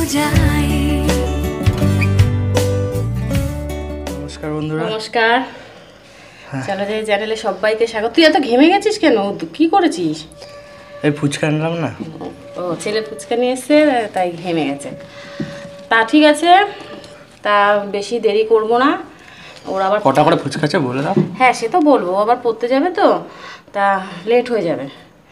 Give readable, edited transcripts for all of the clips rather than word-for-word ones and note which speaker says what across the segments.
Speaker 1: যায়।
Speaker 2: নমস্কার বন্ধুরা।
Speaker 3: নমস্কার। চলো যে চ্যানেলে সবাইকে স্বাগত। তুই এত ঘেমে গেছিস কেন? কি করেছিস?
Speaker 2: এই ফুচকা আনলাম না।
Speaker 3: ও ছেলে ফুচকা নিয়ে এসছে তাই ঘেমে গেছে। তা ঠিক আছে, তা বেশি দেরি করব না। ওর আবার
Speaker 2: কটা করে ফুচকা আছে বলে দাও।
Speaker 3: হ্যাঁ সে তো বলবো, আবার পড়তে যাবে তো, তা লেট হয়ে যাবে।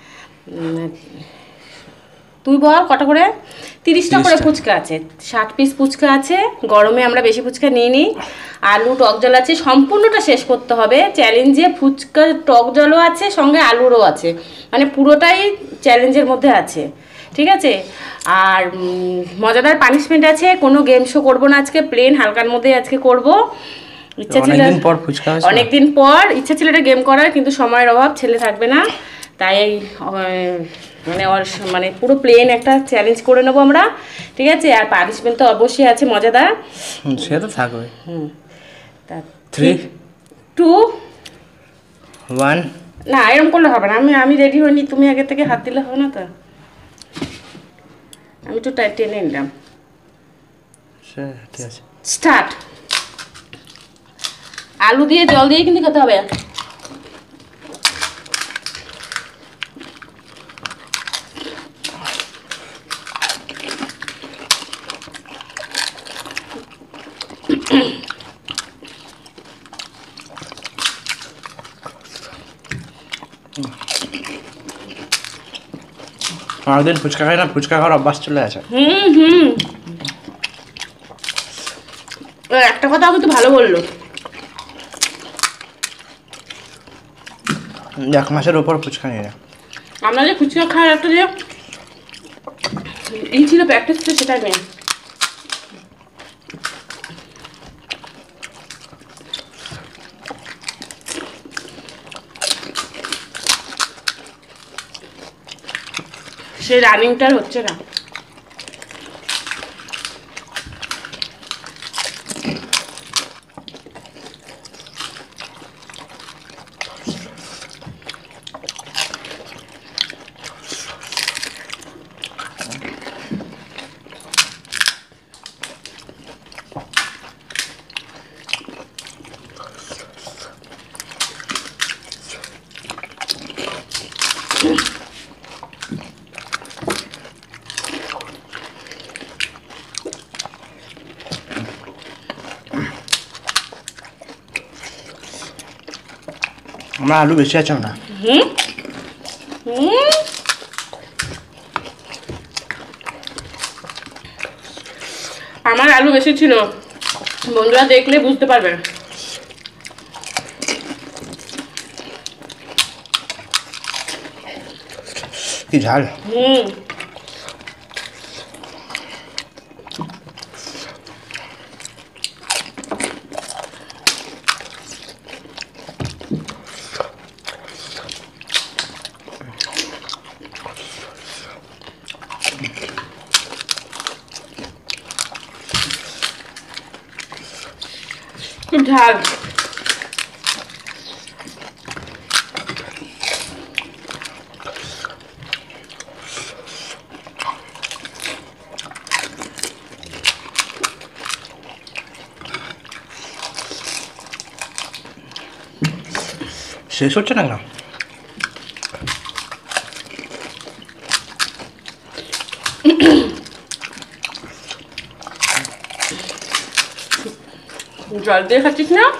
Speaker 3: তুই বল কটা করে? 30টা করে ফুচকা আছে, 60 পিস ফুচকা আছে। গরমে আমরা বেশি ফুচকা নিয়ে নিই। আলু টক জল আছে, সম্পূর্ণটা শেষ করতে হবে। চ্যালেঞ্জে ফুচকা টক জলও আছে, সঙ্গে আলুরও আছে, মানে পুরোটাই চ্যালেঞ্জের মধ্যে আছে, ঠিক আছে? আর মজাদার পানিশমেন্ট আছে। কোনো গেম শো করবো না আজকে, প্লেন হালকার মধ্যে আজকে করব। ইচ্ছা ছিল
Speaker 2: অনেকদিন পর ফুচকা,
Speaker 3: অনেকদিন পর ইচ্ছা ছিল এটা গেম করার, কিন্তু সময়ের অভাব, ছেলে থাকবে না, তাই মানে পুরো প্লেন একটা চ্যালেঞ্জ করে নেবো আমরা, ঠিক আছে? আর পানিশমেন্ট তো অবশ্যই আছে মজাদার।
Speaker 2: সে তো থাকবে।
Speaker 3: তা
Speaker 2: 3
Speaker 3: 2
Speaker 2: 1
Speaker 3: না, এরকম করলে হবে না। আমি রেডি হইনি, তুমি আগে থেকে হাত দিলে হবে না তো। আমি একটু টেনে নিলাম।
Speaker 2: ঠিক আছে,
Speaker 3: স্টার্ট। আলু দিয়ে জল দিয়ে কিন্তু খেতে হবে।
Speaker 2: আমাদের ফুচকা খাই না, ফুচকা খাওয়ার অভ্যাস চলে আছে।
Speaker 3: একটা কথা কিন্তু ভালো বললো,
Speaker 2: 1 মাসের ওপর ফুচকা নিয়ে না।
Speaker 3: আমরা যে ফুচকা খাওয়ার একটা যে ছিল, প্র্যাকটিস ছিল, সেটা নেই। সে রানিংটার হচ্ছে না।
Speaker 2: আমরা আলু বেশি আছে না।
Speaker 3: আমার আলু বেশি ছিল, বন্ধুরা দেখলে বুঝতে পারবে।
Speaker 2: কি ঝাল!
Speaker 3: খুব ঝাল।
Speaker 2: শেষ হচ্ছে না কেন?
Speaker 3: জল দিয়ে খাচ্ছিস না?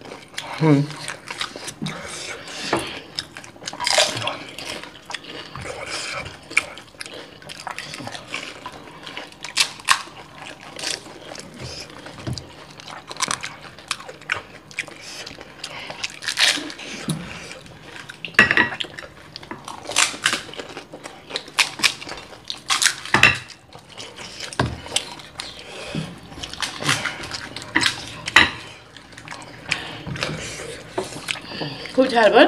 Speaker 3: খুব ঝাল বল।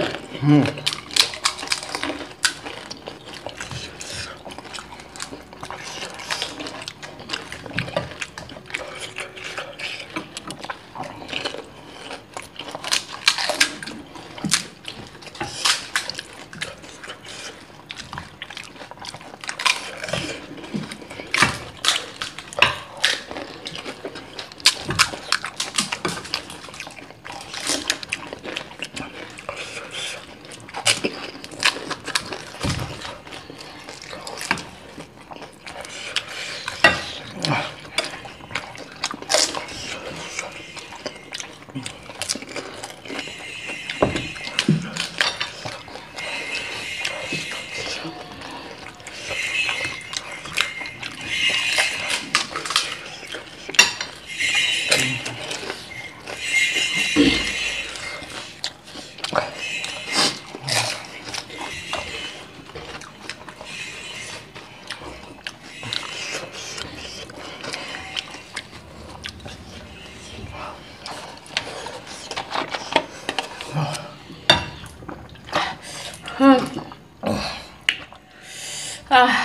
Speaker 3: আহ,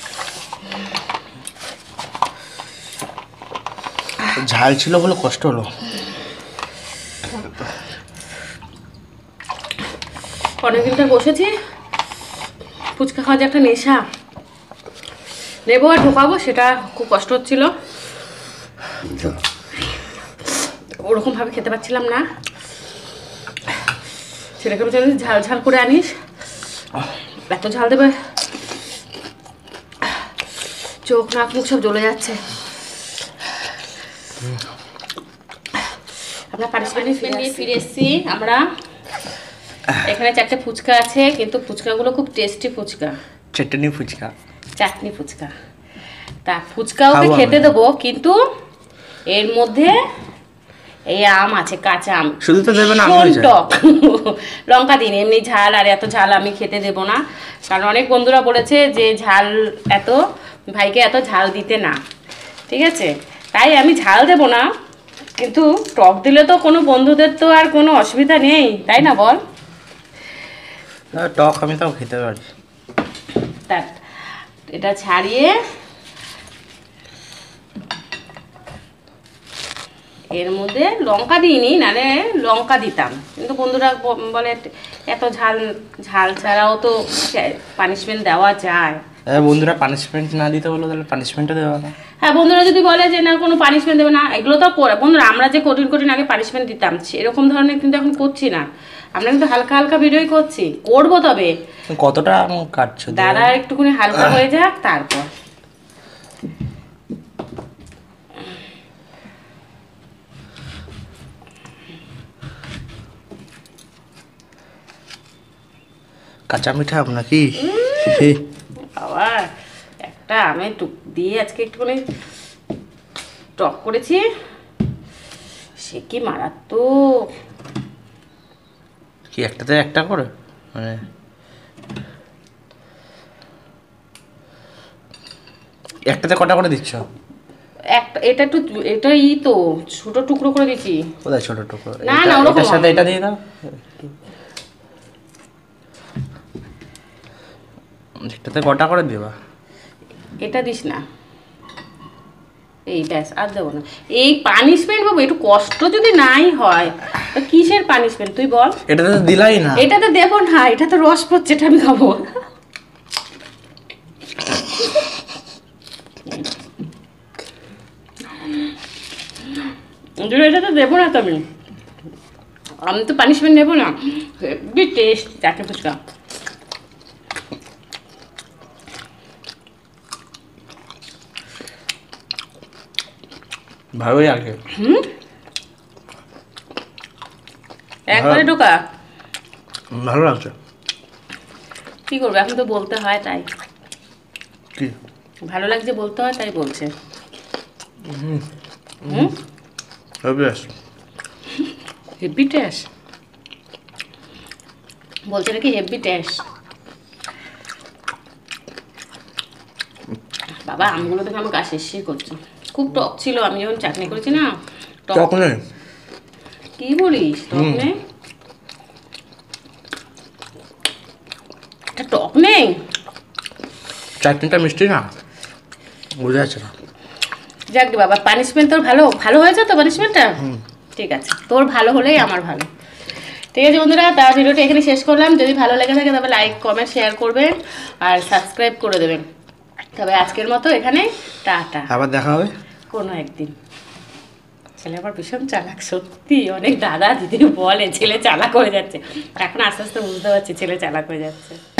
Speaker 2: ঝাল ছিল বলে কষ্ট হলো।
Speaker 3: অনেকদিন ধরে বসেছি, ফুচকা খাওয়া যে একটা নেশা, নেবো আর ঢোকাবো, সেটা খুব কষ্ট হচ্ছিল। ওরকমভাবে খেতে পারছিলাম না। ছেলেকে বলছে ঝাল ঝাল করে আনিস, এত ঝাল দেবে, চোখ নাক মুখ সব জ্বলে যাচ্ছে। আমরা পানিশমেন্ট নিয়ে ফিরে এসেছি। আমরা এখানে 4টে ফুচকা আছে, কিন্তু ফুচকাগুলো খুব টেস্টি ফুচকা,
Speaker 2: চাটনি ফুচকা,
Speaker 3: চাটনি ফুচকা। তা ফুচকা ওকে খেতে দেবো, কিন্তু এর মধ্যে এই আম আছে, কাঁচা আম।
Speaker 2: শুধু তো দেবে না,
Speaker 3: টক লঙ্কা দিন, এমনি ঝাল আর এত ঝাল আমি খেতে দেবো না, কারণ অনেক বন্ধুরা বলেছে যে ঝাল এত, ভাইকে এত ঝাল দিতে না, ঠিক আছে? তাই আমি ঝাল দেবো না, কিন্তু টক দিলে তো কোনো বন্ধুদের তো আর কোনো অসুবিধা নেই, তাই না বল?
Speaker 2: টক আমি তাও খেতে পারি।
Speaker 3: তা এটা ছাড়িয়ে এর মধ্যে লঙ্কা দিইনি, নাহলে লঙ্কা দিতাম, কিন্তু বন্ধুরা বলে এত ঝাল, ঝাল ছাড়াও তো পানিশমেন্ট দেওয়া যায়।
Speaker 2: বন্ধুরা পানিশমেন্ট না দিতে বলো, তাহলে পানিশমেন্টও দেওয়া না।
Speaker 3: হ্যাঁ, বন্ধুরা যদি বলে যে না কোনো পানিশমেন্ট দেবে না, এগুলো তো বন্ধুরা আমরা যে কঠিন কঠিন আগে পানিশমেন্ট দিতাম, এরকম ধরনের কিন্তু এখন করছি না, আমরা কিন্তু হালকা হালকা ভিডিওই করছি, করবো। তবে
Speaker 2: কতটা কাটছো
Speaker 3: দাদা একটুখানি হালকা হয়ে যাক, তারপর
Speaker 2: কাঁচা মিঠা নাকি?
Speaker 3: বাবা, একটা আমি দিয়ে আজকে একটুখানি টক করেছি, সে কি মারাত্মক।
Speaker 2: কি একটাতে একটা করে, মানে একটাতে কটা করে দিচ্ছ?
Speaker 3: একটা এটা একটু, এটা তো ছোট টুকরো করে দিচ্ছি।
Speaker 2: কোথায় ছোট টুকরো?
Speaker 3: না না, ওরকম
Speaker 2: এটার সাথে এটা দিয়ে দাও, একটাতে কটা করে দিবা?
Speaker 3: এটা দিস না, এই ব্যাস, আর দেবো না। এই পানিশমেন্ট বাবু, একটু কষ্ট যদি নাই হয় তো কিসের পানিশমেন্ট তুই বল?
Speaker 2: এটাতে তো দিলাই না।
Speaker 3: এটাতে দেবো না, এটা তো রস পড়ছে, এটা আমি খাবো। এটাতে দেবো না, তো আমি তো পানিশমেন্ট নেবো না। Heavy taste chutney phuchka.
Speaker 2: ভালোই লাগে।
Speaker 3: একবারে ঢোকা,
Speaker 2: ভালো লাগছে।
Speaker 3: কি করবো, এখন তো বলতে হয়, তাই
Speaker 2: কি
Speaker 3: ভালো লাগছে বলতে হয়, তাই বলছে। হেভি টেস্ট বলছে নাকি, হেভি টেস্ট। বাবা, আমগুলো থেকে আমার গা শেষ করছে, খুব টক ছিল। আমি যখন চাটনি করেছি না,
Speaker 2: টক নেই।
Speaker 3: কি বলিস, টক নেই? টক নেই,
Speaker 2: চাটনিটা মিষ্টি না, বোঝা যাচ্ছে না।
Speaker 3: যাক রে বাবা, পানিশমেন্ট তোর ভালো ভালো হয়েছে তো পানিশমেন্টটা? ঠিক আছে, তোর ভালো হলেই আমার ভালো। ঠিক আছে বন্ধুরা, তার ভিডিওটা এখানে শেষ করলাম। যদি ভালো লেগে থাকে তবে লাইক কমেন্ট শেয়ার করবেন আর সাবস্ক্রাইব করে দেবেন। তবে আজকের মতো এখানে টাটা,
Speaker 2: আবার দেখা হবে
Speaker 3: কোনো একদিন। ছেলে আবার ভীষণ চালাক, সত্যি অনেক দাদা দিদি বলে ছেলে চালাক হয়ে যাচ্ছে, এখন আস্তে আস্তে বুঝতে পারছি ছেলে চালাক হয়ে যাচ্ছে।